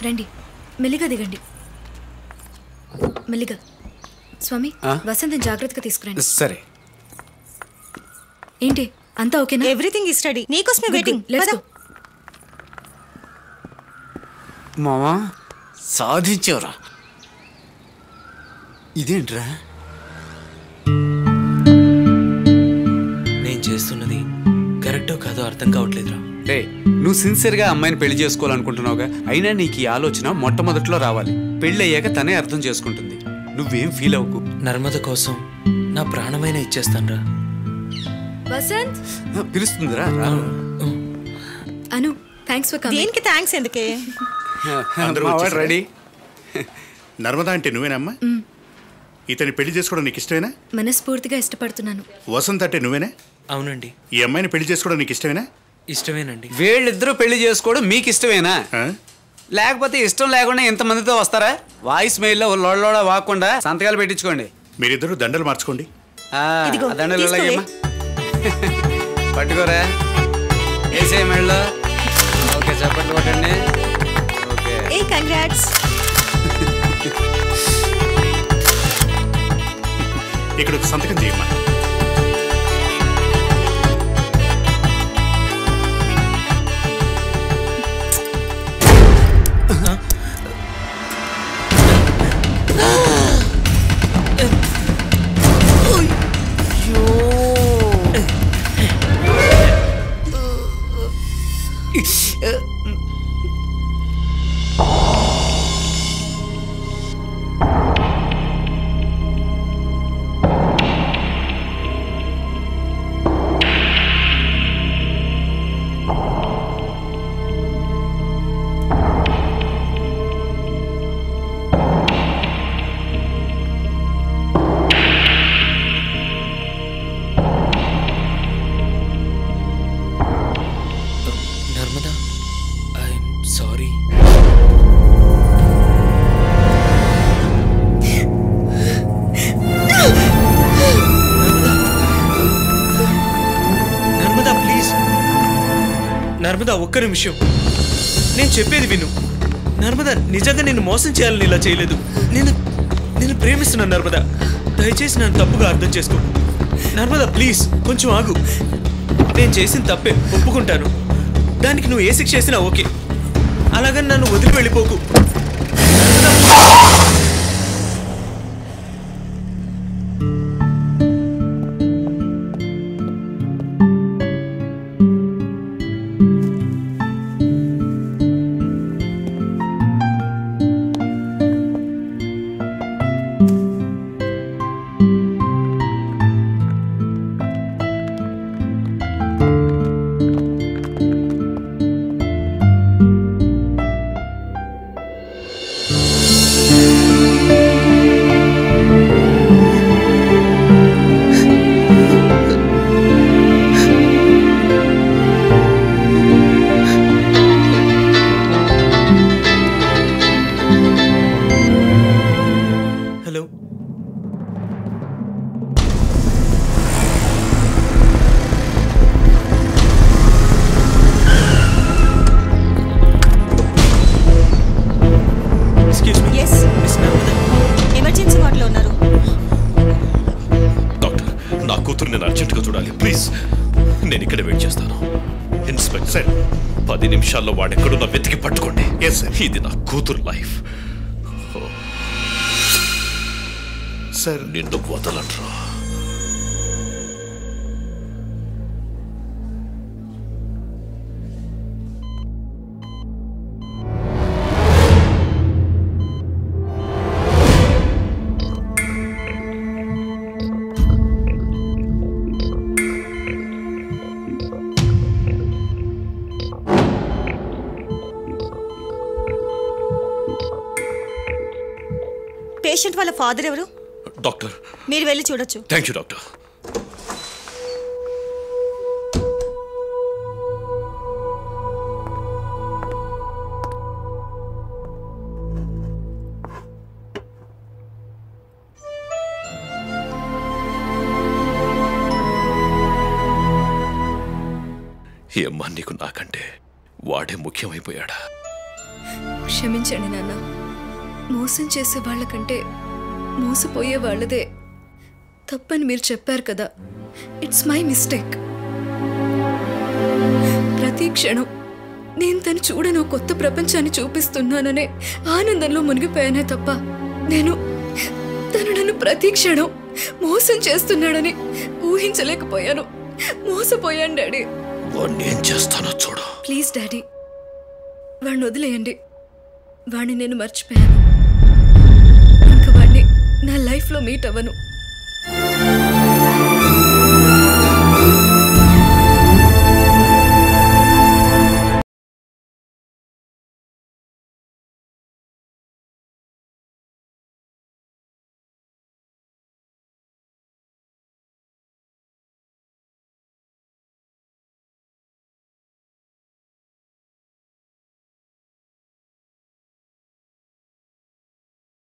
రండి, మెల్లిగా దిగండి. మెల్లిగా. స్వామి, వసంత్ జాగ్రత్తగా తీసుకురండి. సరే. ఏంటి అంతా ఓకేనా? Everything is ready. నీకోసమే వెయిటింగ్. Let's go. మామా సాధించావురా. ఇదేంట్రా? నేను చేస్తున్నది కరెక్టో కాదో అర్థం కావట్లేదురా. రే, నువ్వు సిన్సియర్గా అమ్మాయిని పెళ్లి చేసుకోవాలనుకుంటున్నావుగా. అయినా నీకు ఈ ఆలోచన మొట్టమొదట్లో రావాలి. పెళ్ళి అయ్యాక తనే అర్థం చేసుకుంటుంది. నువ్వేం ఫీల్ అవ్వకు. నర్మద కోసం నా ప్రాణమైన ఇచ్చేస్తానురా. వసంత్ పిలుస్తుందిరా. Anu, thanks for coming. దేనికి థ్యాంక్స్ ఎందుకే? రెడీ. నర్మదా అంటే నువ్వేనమ్మా? ఇతని పెళ్లి చేసుకోవడం నీకు ఇష్టమేనా? మనస్ఫూర్తిగా ఇష్టపడుతున్నాను. వసంత్ అంటే నువ్వేనా? అవునండి. ఈ అమ్మాయిని పెళ్లి చేసుకోవడం నీకు ఇష్టమేనా? ఇష్టమేనండి. వీళ్ళిద్దరూ పెళ్లి చేసుకోవడం మీకు ఇష్టమేనా? లేకపోతే ఇష్టం లేకుండా ఎంతమందితో వస్తారా? వాయిస్ మెయిల్లో లోడ వాకుండా సంతకాలు పెట్టించుకోండి. మీరిద్దరూ దండలు మార్చుకోండి. దండలు ఇలాగేమ్మా. పట్టుకోరా, వేసే మెళ్ళో. ఓకే, చెప్పండి కొట్టండి. Okay, congrats. ఇక్కడ ఒక సంతకం చేయమ్మా. నర్మదా, ఒక్క నిమిషం, నేను చెప్పేది విను. నర్మదా, నిజంగా నేను మోసం చేయాలని ఇలా చేయలేదు. నేను ప్రేమిస్తున్నాను నర్మదా. దయచేసి నన్ను తప్పుగా అర్థం చేసుకో. నర్మదా ప్లీజ్, కొంచెం ఆగు. నేను చేసిన తప్పే, ఒప్పుకుంటాను. దానికి నువ్వు ఏ శిక్ష చేసినా ఓకే. అలాగని నన్ను వదిలి వెళ్ళిపోకు. నేను అర్జెంటుగా చూడాలి ప్లీజ్. నేను ఇక్కడ వెయిట్ చేస్తాను. ఇన్స్పెక్టర్, 10 నిమిషాల్లో వాడెక్కడున్నా వెతికి పట్టుకోండి. ఇది నా కూతురు లైఫ్. సార్, నిన్ను వదలంట్రా. పేషెంట్ వాళ్ళ ఫాదర్ ఎవరు? డాక్టర్. మీరు వెళ్ళి చూడొచ్చు. Thank you doctor. ఏమ్మా, నీకు నాకంటే వాడే ముఖ్యమైపోయాడా? క్షమించండి నాన్న. మోసం చేసే వాళ్ళకంటే మోసపోయే వాళ్ళదే తప్పని మీరు చెప్పారు కదా. It's my mistake. ప్రతి క్షణం నేను తను చూడను కొత్త ప్రపంచాన్ని చూపిస్తున్నాననే ఆనందంలో మునిగిపోయానే తప్ప తను నన్ను ప్రతి క్షణం మోసం చేస్తున్నాడని ఊహించలేకపోయాను. మోసపోయాను డాడీ. ఏం చేస్తానో చూడు. ప్లీజ్ డాడీ, వాడిని వదిలేయండి. వాడిని నేను మర్చిపోయాను. ఇంకా వాడిని నా లైఫ్లో మీట్ అవ్వను.